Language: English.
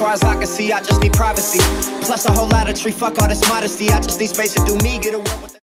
far as I can see, I just need privacy. Plus a whole lot of tree, fuck all this modesty. I just need space to do me, get a